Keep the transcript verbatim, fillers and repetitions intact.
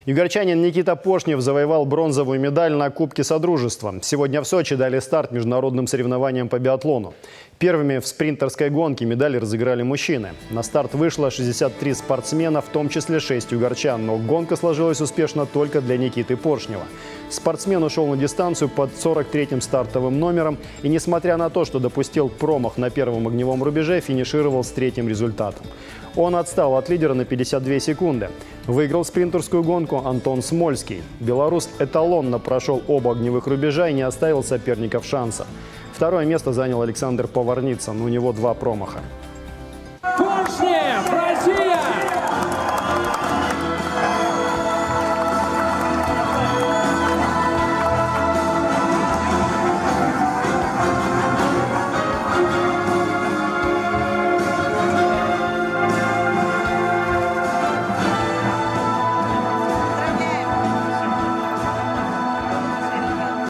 Югорчанин Никита Поршнев завоевал бронзовую медаль на Кубке Содружества. Сегодня в Сочи дали старт международным соревнованиям по биатлону. Первыми в спринтерской гонке медали разыграли мужчины. На старт вышло шестьдесят три спортсмена, в том числе шесть югорчан. Но гонка сложилась успешно только для Никиты Поршнева. Спортсмен ушел на дистанцию под сорок третьим стартовым номером и, несмотря на то, что допустил промах на первом огневом рубеже, финишировал с третьим результатом. Он отстал от лидера на пятьдесят две секунды. Выиграл спринтерскую гонку Антон Смольский. Белорус эталонно прошел оба огневых рубежа и не оставил соперников шанса. Второе место занял Александр Поварницын, у него два промаха.